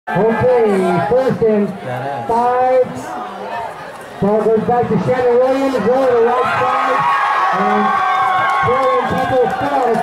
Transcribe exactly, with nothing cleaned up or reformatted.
Okay, first and five. Ball goes back to Shannon Williams, going to the right side. And Williams people start.